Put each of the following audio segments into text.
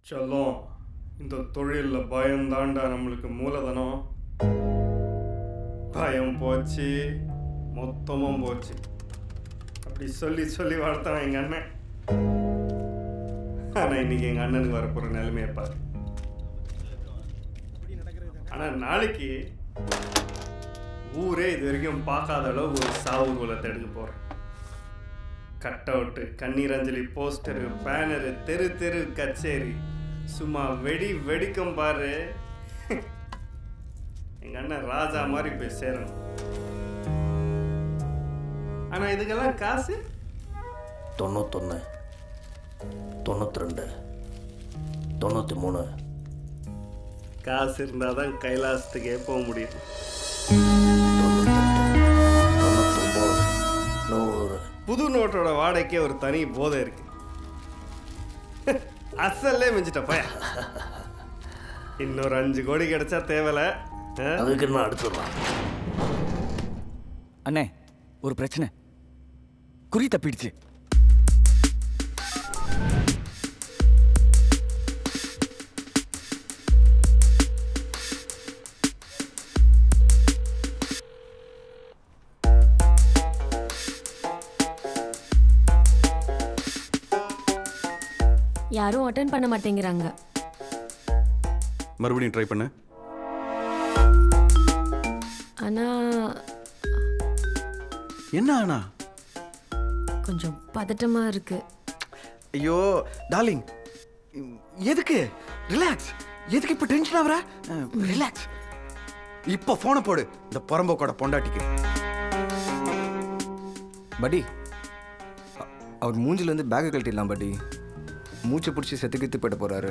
செல்லம், இந்த தொழிலில் பயம்தாண்டா நம்மளுக்கு மூலதனம். பயம் போச்சு, மொத்தமும் போச்சு. அப்படி சொல்லி சொல்லி வளர்த்தான் எங்கள் அண்ணன். ஆனால் இன்னைக்கு எங்கள் அண்ணனுக்கு வரப்போகிற நிலைமையை பாரு. ஆனால் நாளைக்கு ஊரே இது வரைக்கும் பார்க்காத அளவு ஒரு சாவு குலத்தை எடுக்க போகிறேன். கட் அவுட்டு, கண்ணீரஞ்சலி போஸ்டரு, பேனரு, தெரு தெரு கச்சேரி, சும்மா வெடிக்கும் பாரு. எங்கள் அண்ணன் ராஜா மாதிரி போய் சேரணும். ஆனால் இதுக்கெல்லாம் காசு 91, 92, 93. காசு இருந்தால் தான் கைலாசத்துக்கே போக முடியும். 99, 100. புது நோட்டோட வாடகைக்கே ஒரு தனி போதை இருக்கு. அசல்லே மிஞ்சிட்டப்ப. இன்னொரு 5 கோடி கிடைச்சா தேவலை. அதுக்கு என்ன அடுத்துடலாம். அண்ணே, ஒரு பிரச்சனை. குறி தப்பிடுச்சு. யாரும் அட்டெண்ட் பண்ண மாட்டேங்கிறாங்க. மறுபடியும் ட்ரை பண்ணு. ஆனா என்ன ஆனா? கொஞ்சம் பதட்டமா இருக்கு. ஐயோ டார்லிங், எதுக்கு? ரிலாக்ஸ். எதுக்கு இப்போ டென்ஷன் ஆகுற? ரிலாக்ஸ். இப்போ ஃபோனை போடு இந்த புறம்போக்கோட பொண்டாட்டிக்கு. படி, அவர் மூஞ்சிலேருந்து பேக்கை கழட்டிடலாம். படி, மூச்சை பிடிச்சி செத்துக்கித்து போயிட போறாரு.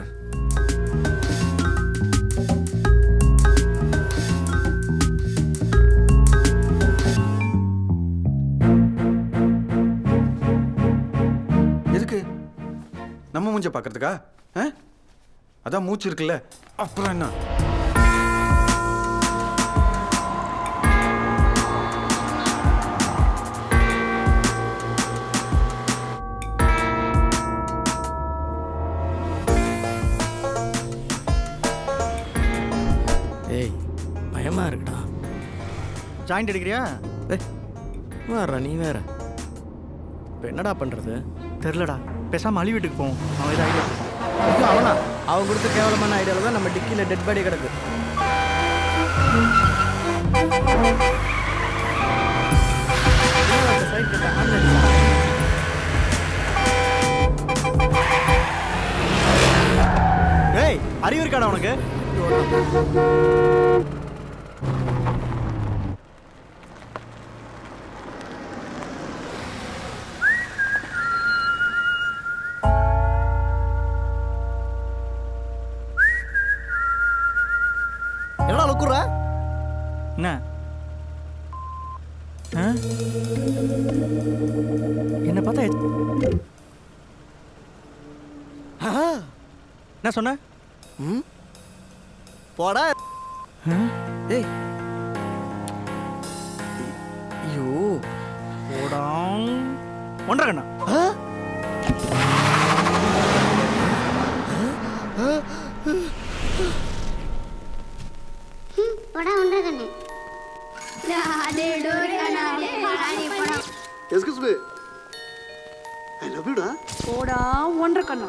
எதுக்கு? நம்ம மூஞ்ச பார்க்கறதுக்கா? அதான் மூச்சு இருக்குல்ல, அப்புறம் என்ன? பயமா இருக்குடா. ஜாயிண்ட் அடிக்கிறியா? வேற நீ வேற. இப்போ என்னடா பண்ணுறது? தெரிலடா. பேசாமல் அழி வீட்டுக்கு போவோம். அவன் ஏதாவது ஐடியா ஐயோ அவனா? அவன் கொடுத்த கேவலமான ஐடியாவில் தான் நம்ம டிக்கியில் டெட் பாடி கிடக்கு. ஏய், அறிவு இருக்காடா உனக்கு? என்னடா லுக்குற? என்ன என்ன பார்த்தா என்ன சொன்ன? போடா. ஏய் ஐயோ போடா. ஒன்றரை கண்ணா. படா ஒன்றரை கண்ணு. Excuse me. I love you, da. போடா ஒன்றரை கண்ணா.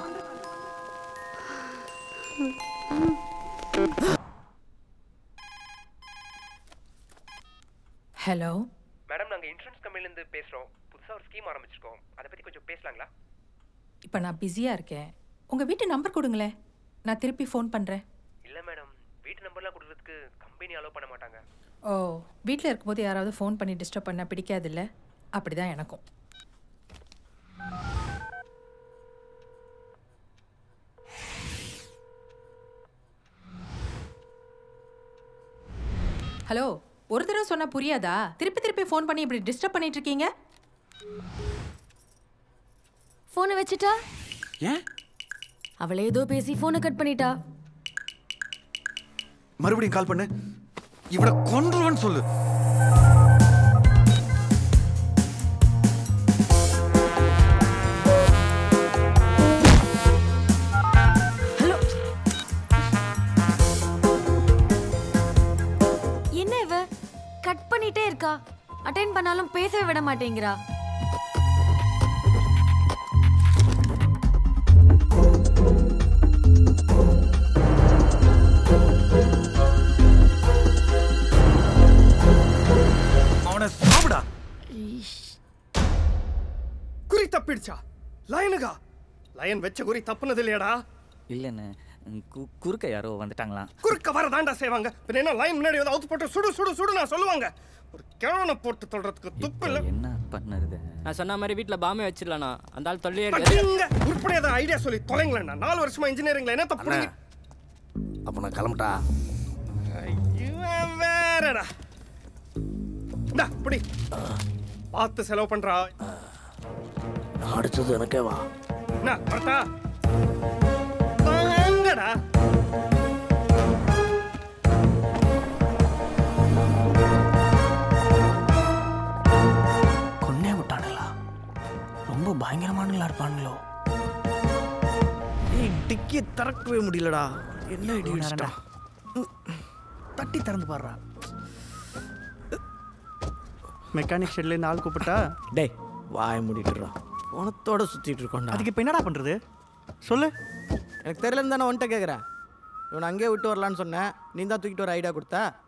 ஹலோ மேடம், நாங்கள் இன்சூரன்ஸ் கம்பெனிலேருந்து பேசுகிறோம். புதுசாக ஒரு ஸ்கீம் ஆரம்பிச்சிருக்கோம். அதை பற்றி கொஞ்சம் பேசலாங்களா? இப்போ நான் பிஸியாக இருக்கேன். உங்கள் வீட்டு நம்பர் கொடுங்களேன், நான் திருப்பி ஃபோன் பண்ணுறேன். இல்லை மேடம், வீட்டு நம்பர்லாம் கொடுக்குறதுக்கு கம்பெனி அலோவ் பண்ண மாட்டாங்க. ஓ, வீட்டில் இருக்கும்போது யாராவது ஃபோன் பண்ணி டிஸ்டர்ப் பண்ண பிடிக்காதில்ல? அப்படி தான் எனக்கும். ஹலோ, ஒரு தடவை சொன்னா புரியாதா? திருப்பி திருப்பி ஃபோன் பண்ணி இப்படி டிஸ்டர்ப் பண்ணிட்டு இருக்கீங்க. ஃபோனை வச்சுட்டா? ஏன்? அவளே ஏதோ பேசி ஃபோனை கட் பண்ணிட்டா. மறுபடியும் கால் பண்ணு. இவனை கொன்றுவன்னு சொல்லு. ஹலோ இருக்கா? அட்டெண்ட் பண்ணாலும் பேசவே விட மாட்டேங்கிறா. அவனை சாப்பிடா. குறி தப்பிடுச்சா? லயனுகா? லயன் வெச்ச குறி தப்புனது இல்லையாடா? இல்லைண்ணே, குறுக்க யாரோ வந்துட்டாங்களா? குறுக்க வரதாண்டா செய்வாங்க. பின்ன என்ன லைன் முன்னாடி வந்து அவுத்து போட்டு சுடு சுடு சுடு நான் சொல்லுவாங்க. ஒரு கிழவனை போட்டு தொடுறதுக்கு துப்பு இல்லை. என்ன பண்ணுறது? நான் சொன்ன மாதிரி வீட்டில் பாமே வச்சிடலாண்ணா. அந்த ஆள் தொல்லையே உருப்படியாத ஐடியா சொல்லி தொலைங்களேண்ணா. 4 வருஷமா இன்ஜினியரிங்ல என்ன தப்பு? அப்போ நான் கிளம்பிட்டா? வேறடா. இந்தா புடி. பார்த்து செலவு பண்றா. நான் அடிச்சது எனக்கே வா. என்ன வரட்டா? வாங்கடா. கொன்னே விட்டானுங்களா? ரொம்ப பயங்கரமானுங்களா இருப்பானுங்களோ? டிக்கியை திறக்கவே முடியலடா. என்ன ஐடியா அடிச்சிட்டா? தட்டி திறந்து பாடுறா. மெக்கானிக் ஷெட்லேருந்து ஆள் கூப்பிட்டா? டேய் வாய மூடிட்டுறா. உனத்தோட சுற்றிட்டு இருக்கோண்டா. அதுக்கு இப்போ என்னடா பண்ணுறது சொல்லு. எனக்கு தெரியலன்னு தானே உன்ட்ட கேட்குறேன். இவனை அங்கேயே விட்டு வரலான்னு சொன்னேன். நீ தான் தூக்கிட்டு வர ஐடியா கொடுத்த.